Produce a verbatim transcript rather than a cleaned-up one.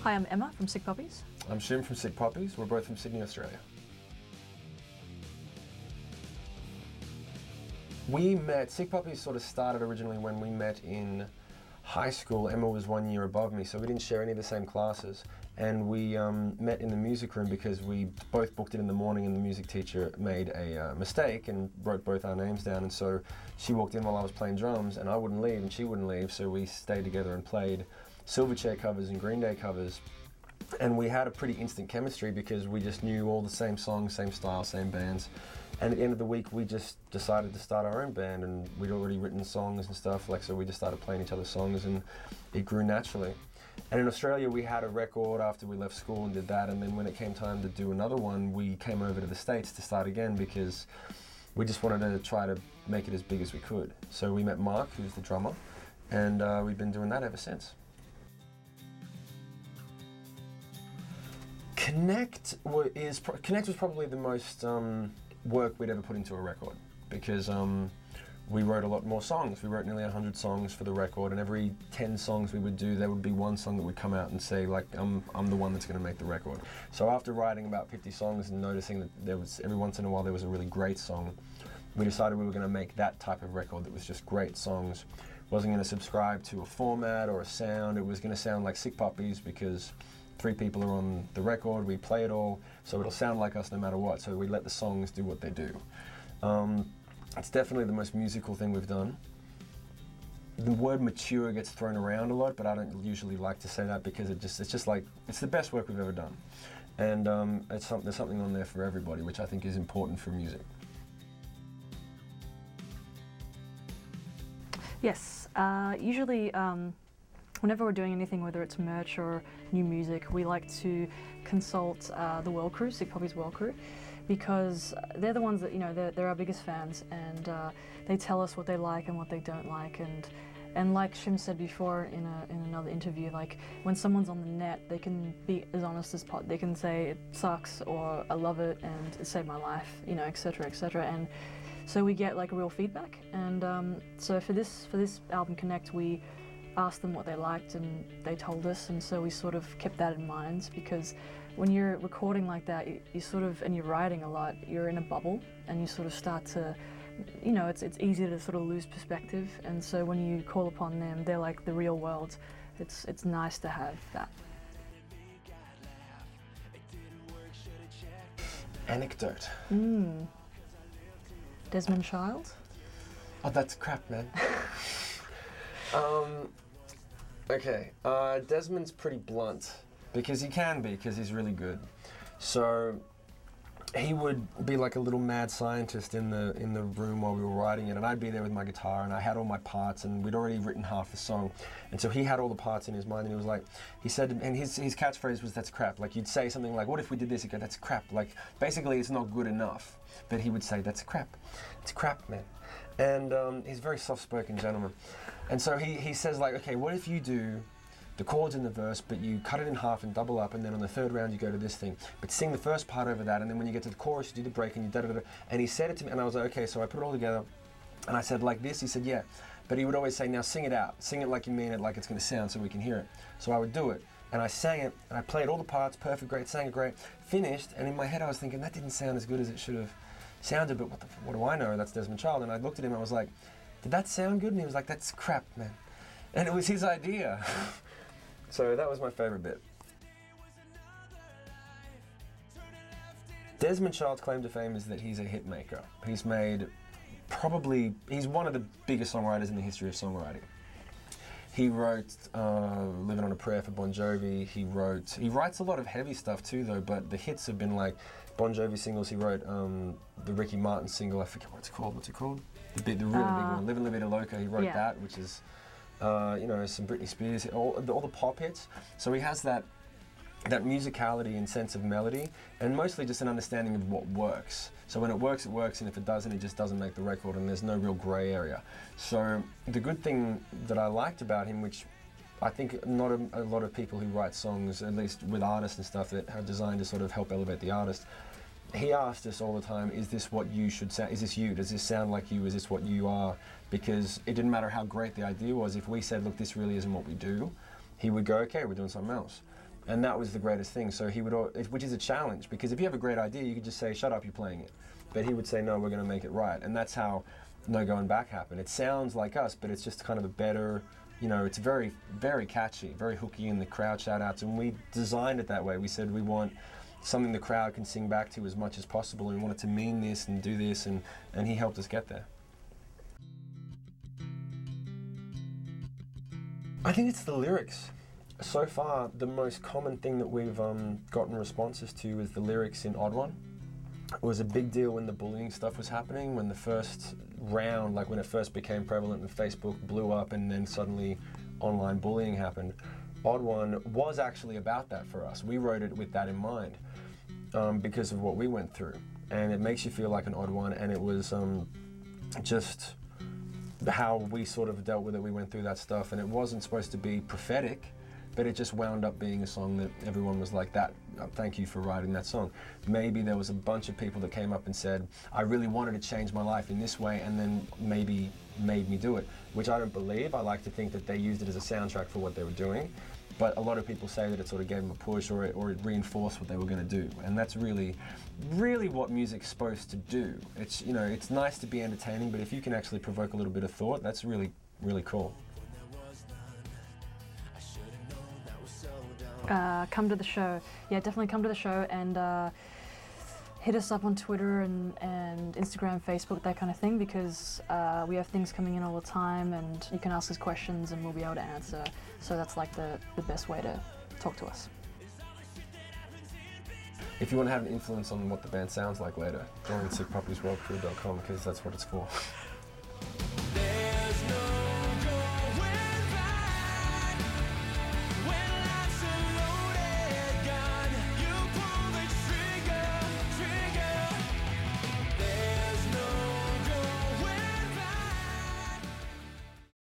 Hi, I'm Emma from Sick Puppies. I'm Shim from Sick Puppies. We're both from Sydney, Australia. We met, Sick Puppies sort of started originally when we met in high school. Emma was one year above me, so we didn't share any of the same classes. And we um, met in the music room because we both booked it in the morning, and the music teacher made a uh, mistake and wrote both our names down. And so she walked in while I was playing drums, and I wouldn't leave and she wouldn't leave, so we stayed together and played Silverchair covers and Green Day covers. And we had a pretty instant chemistry because we just knew all the same songs, same style, same bands. And at the end of the week, we just decided to start our own band, and we'd already written songs and stuff, like, so we just started playing each other's songs, and it grew naturally. And in Australia, we had a record after we left school and did that, and then when it came time to do another one, we came over to the States to start again because we just wanted to try to make it as big as we could. So we met Mark, who's the drummer, and uh, we've been doing that ever since. Connect is Connect was probably the most um, work we'd ever put into a record because um, we wrote a lot more songs. We wrote nearly a hundred songs for the record, and every ten songs we would do, there would be one song that would come out and say, like, I'm, I'm the one that's going to make the record. So after writing about fifty songs and noticing that there was, every once in a while there was a really great song, we decided we were going to make that type of record that was just great songs. Wasn't going to subscribe to a format or a sound. It was going to sound like Sick Puppies because three people are on the record, we play it all, so it'll sound like us no matter what, so we let the songs do what they do. Um, it's definitely the most musical thing we've done. The word mature gets thrown around a lot, but I don't usually like to say that because it just, it's just like, it's the best work we've ever done. And um, it's some, there's something on there for everybody, which I think is important for music. Yes, uh, usually um, whenever we're doing anything, whether it's merch or new music, we like to consult uh, the World Crew, Sick Puppies World Crew, because they're the ones that, you know, they're, they're our biggest fans, and uh, they tell us what they like and what they don't like. And and like Shim said before in a, in another interview, like when someone's on the net, they can be as honest as possible. They can say it sucks or I love it and it saved my life, you know, et cetera, et cetera. And so we get like real feedback. And um, so for this for this album Connect, we asked them what they liked and they told us, and so we sort of kept that in mind, because when you're recording like that, you, you sort of, and you're writing a lot, you're in a bubble and you sort of start to, you know, it's, it's easy to sort of lose perspective, and so when you call upon them, they're like the real world. It's, it's nice to have that. Anecdote. Mm. Desmond Child? Oh, that's crap, man. um, Okay, uh, Desmond's pretty blunt, because he can be, because he's really good. So he would be like a little mad scientist in the in the room while we were writing it, and I'd be there with my guitar, and I had all my parts, and we'd already written half the song, and so he had all the parts in his mind, and he was like, he said, and his his catchphrase was, "That's crap." Like, you'd say something like, "What if we did this?" He'd go, "That's crap." Like, basically, it's not good enough, but he would say, "That's crap. It's crap, man." And um, he's a very soft-spoken gentleman. And so he, he says, like, okay, what if you do the chords in the verse, but you cut it in half and double up, and then on the third round you go to this thing, but sing the first part over that, and then when you get to the chorus you do the break and you da da da. And he said it to me, and I was like, okay, so I put it all together, and I said, like this? He said, yeah. But he would always say, now sing it out. Sing it like you mean it, like it's going to sound, so we can hear it. So I would do it, and I sang it, and I played all the parts, perfect, great, sang it great, finished, and in my head I was thinking, that didn't sound as good as it should have sounded, but what, the, what do I know? That's Desmond Child. And I looked at him and I was like, did that sound good? And he was like, that's crap, man. And it was his idea. So that was my favorite bit. Desmond Child's claim to fame is that he's a hit maker. He's made probably, he's one of the biggest songwriters in the history of songwriting. He wrote uh, Living on a Prayer for Bon Jovi. He wrote, he writes a lot of heavy stuff too though, but the hits have been like Bon Jovi singles. He wrote um, the Ricky Martin single, I forget what it's called, what's it called? The, big, the really uh, big one, Livin' La Vida Loca. He wrote yeah. that, which is, uh, you know, some Britney Spears, all, all the pop hits. So he has that, that musicality and sense of melody, and mostly just an understanding of what works. So when it works, it works, and if it doesn't, it just doesn't make the record, and there's no real grey area. So the good thing that I liked about him, which I think not a, a lot of people who write songs, at least with artists and stuff, that are designed to sort of help elevate the artist, he asked us all the time, is this what you should sound, is this you, does this sound like you, is this what you are? Because it didn't matter how great the idea was, if we said, look, this really isn't what we do, he would go, okay, we're doing something else. And that was the greatest thing. So he would, al- which is a challenge, because if you have a great idea, you could just say, shut up, you're playing it. But he would say, no, we're going to make it right. And that's how No Going Back happened. It sounds like us, but it's just kind of a better, you know, it's very, very catchy, very hooky in the crowd shout-outs. And we designed it that way. We said we want something the crowd can sing back to as much as possible, and we want it to mean this and do this, and, and he helped us get there. I think it's the lyrics. So far, the most common thing that we've um, gotten responses to is the lyrics in Odd One. It was a big deal when the bullying stuff was happening, when the first round, like when it first became prevalent and Facebook blew up and then suddenly online bullying happened. Odd One was actually about that for us. We wrote it with that in mind um, because of what we went through. And it makes you feel like an odd one, and it was um, just how we sort of dealt with it. We went through that stuff, and it wasn't supposed to be prophetic, but it just wound up being a song that everyone was like, that, oh, thank you for writing that song. Maybe there was a bunch of people that came up and said, I really wanted to change my life in this way, and then maybe made me do it, which I don't believe. I like to think that they used it as a soundtrack for what they were doing, but a lot of people say that it sort of gave them a push, or it, or it reinforced what they were going to do, and that's really, really what music's supposed to do. It's, you know, it's nice to be entertaining, but if you can actually provoke a little bit of thought, that's really, really cool. Uh, come to the show. Yeah, definitely come to the show, and uh, hit us up on Twitter and, and Instagram, Facebook, that kind of thing, because uh, we have things coming in all the time, and you can ask us questions and we'll be able to answer. So that's like the, the best way to talk to us. If you want to have an influence on what the band sounds like later, join us at puppies world crew dot com, because that's what it's for.